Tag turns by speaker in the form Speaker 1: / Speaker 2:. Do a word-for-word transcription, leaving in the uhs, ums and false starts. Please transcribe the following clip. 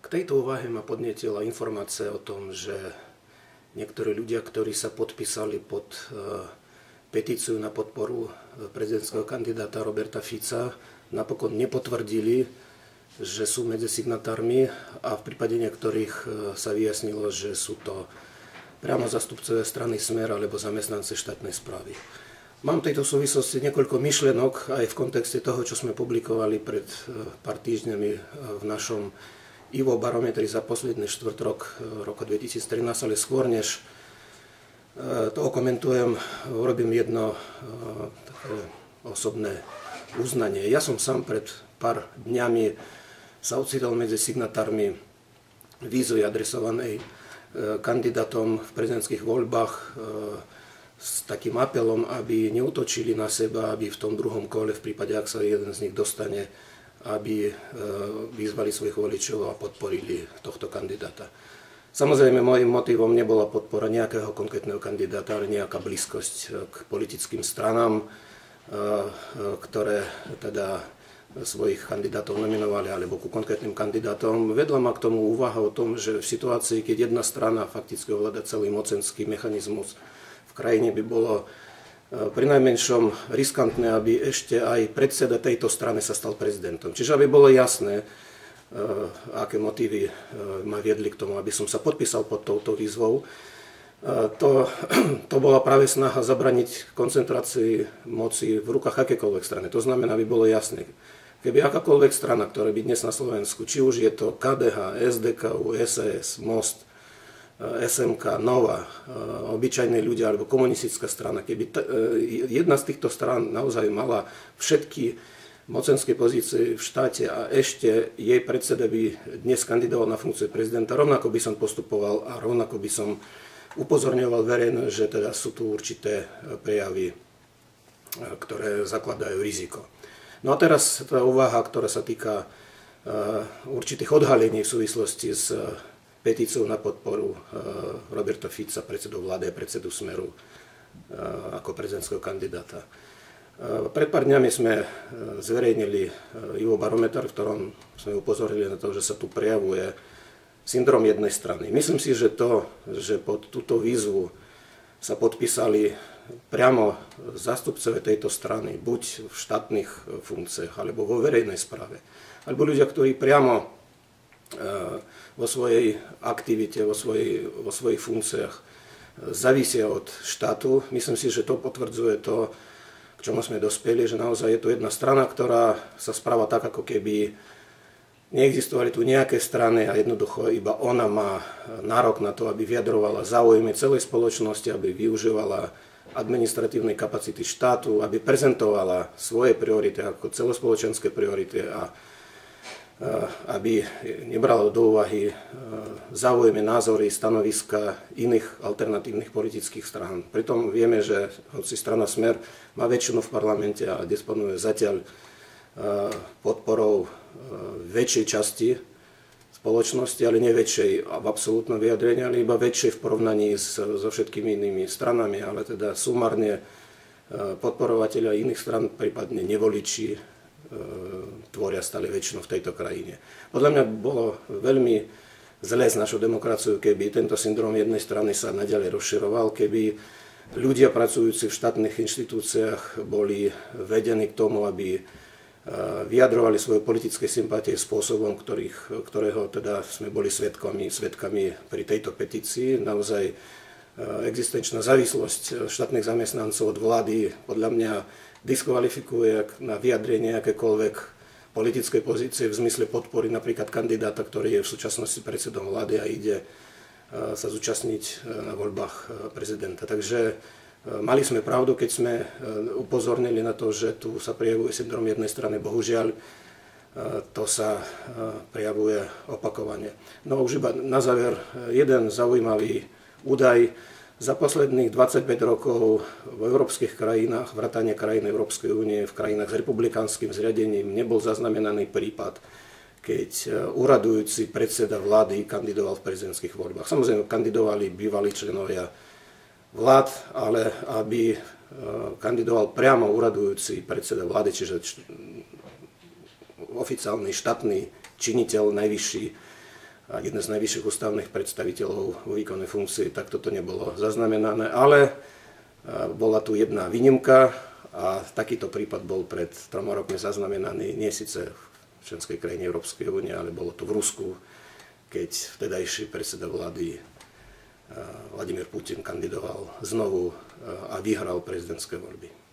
Speaker 1: K tejto úvahe ma podnietila informácia o tom, že niektorí ľudia, ktorí sa podpísali pod petíciu na podporu prezidentského kandidáta Roberta Fica, napokon nepotvrdili, že sú medzi signatármi, a v prípade niektorých sa vyjasnilo, že sú to priamo zastupcovia strany Smer alebo zamestnanci štátnej správy. Mám v tejto súvislosti niekoľko myšlienok aj v kontexte toho, čo sme publikovali pred pár týždňami v našom Ivo barometri za posledný štvrť rok roku dvetisíctrinásť, ale skôr než to okomentujem, urobím jedno také osobné uznanie. Ja som sám pred pár dňami sa ocitol medzi signatármi výzvy adresovanej kandidátom v prezidentských voľbách s takým apelom, aby neútočili na seba, aby v tom druhom kole, v prípade, ak sa jeden z nich dostane, aby vyzvali svojich voličov a podporili tohto kandidáta. Samozrejme, môjim motivom nebola podpora nejakého konkrétneho kandidáta, ale nejaká blízkosť k politickým stranám, ktoré teda svojich kandidátov nominovali, alebo ku konkrétnym kandidátom. Vedla ma k tomu úvaha o tom, že v situácii, keď jedna strana fakticky ovláda celý mocenský mechanizmus v krajine, by bolo prinajmenšom riskantné, aby ešte aj predseda tejto strany sa stal prezidentom. Čiže aby bolo jasné, aké motívy ma viedli k tomu, aby som sa podpísal pod touto výzvou. To, to bola práve snaha zabraniť koncentrácii moci v rukách akékoľvek strany. To znamená, aby bolo jasné, keby akákoľvek strana, ktorá by dnes na Slovensku, či už je to ká dé há, es dé ká ú, es a es, Most, es em ká, Nova, obyčajní ľudia alebo komunistická strana, keby jedna z týchto strán naozaj mala všetky mocenské pozície v štáte a ešte jej predseda by dnes kandidoval na funkciu prezidenta, rovnako by som postupoval a rovnako by som upozorňoval verejnosť, že teda sú tu určité prejavy, ktoré zakladajú riziko. No a teraz tá úvaha, ktorá sa týka určitých odhalení v súvislosti s petíciou na podporu Roberta Fica, predsedu vlády a predsedu Smeru ako prezidentského kandidáta. Pred pár dňami sme zverejnili Ivo barometer, v ktorom sme upozornili na to, že sa tu prejavuje syndrom jednej strany. Myslím si, že to, že pod túto výzvu sa podpísali priamo zástupcovia tejto strany, buď v štátnych funkciách, alebo vo verejnej správe, alebo ľudia, ktorí priamo vo svojej aktivite, vo, svojej, vo svojich funkciách závisia od štátu. Myslím si, že to potvrdzuje to, k čomu sme dospeli, že naozaj je to jedna strana, ktorá sa správa tak, ako keby neexistovali tu nejaké strany a jednoducho iba ona má nárok na to, aby vyjadrovala záujmy celej spoločnosti, aby využívala administratívne kapacity štátu, aby prezentovala svoje priority ako celospoločenské priority a aby nebrala do úvahy záujmy, názory, stanoviska iných alternatívnych politických strán. Pritom vieme, že hoci strana Smer má väčšinu v parlamente a disponuje zatiaľ podporou väčšej časti spoločnosti, ale nie väčšej v absolútnom vyjadrení, ale iba väčšej v porovnaní so všetkými inými stranami, ale teda sumárne podporovatelia iných stran, prípadne nevoliči, tvoria stále väčšinu v tejto krajine. Podľa mňa bolo veľmi zlé z našu demokraciu, keby tento syndrom jednej strany sa naďalej rozširoval, keby ľudia pracujúci v štátnych inštitúciách boli vedení k tomu, aby vyjadrovali svoje politické sympatie spôsobom, ktorých, ktorého teda sme boli svedkami, svedkami pri tejto petícii. Naozaj existenčná závislosť štátnych zamestnancov od vlády podľa mňa diskvalifikuje na vyjadrenie akékoľvek politickej pozície v zmysle podpory napríklad kandidáta, ktorý je v súčasnosti predsedom vlády a ide sa zúčastniť na voľbách prezidenta. Takže mali sme pravdu, keď sme upozornili na to, že tu sa prejavuje syndrom jednej strany. Bohužiaľ, to sa prejavuje opakovane. No už iba na záver jeden zaujímavý údaj. Za posledných dvadsaťpäť rokov v európskych krajinách, vrátane krajín Európskej únie, v krajinách s republikánskym zriadením nebol zaznamenaný prípad, keď úradujúci predseda vlády kandidoval v prezidentských voľbách. Samozrejme, kandidovali bývalí členovia vlád, ale aby kandidoval priamo úradujúci predseda vlády, čiže oficiálny štátny činiteľ najvyšší a jeden z najvyšších ústavných predstaviteľov vo výkonnej funkcii, tak toto nebolo zaznamenané, ale bola tu jedna výnimka a takýto prípad bol pred troma rokmi zaznamenaný, nie síce v členskej krajine Európskej únie, ale bolo to v Rusku, keď vtedajší predseda vlády Vladimír Putin kandidoval znovu a vyhral prezidentské voľby.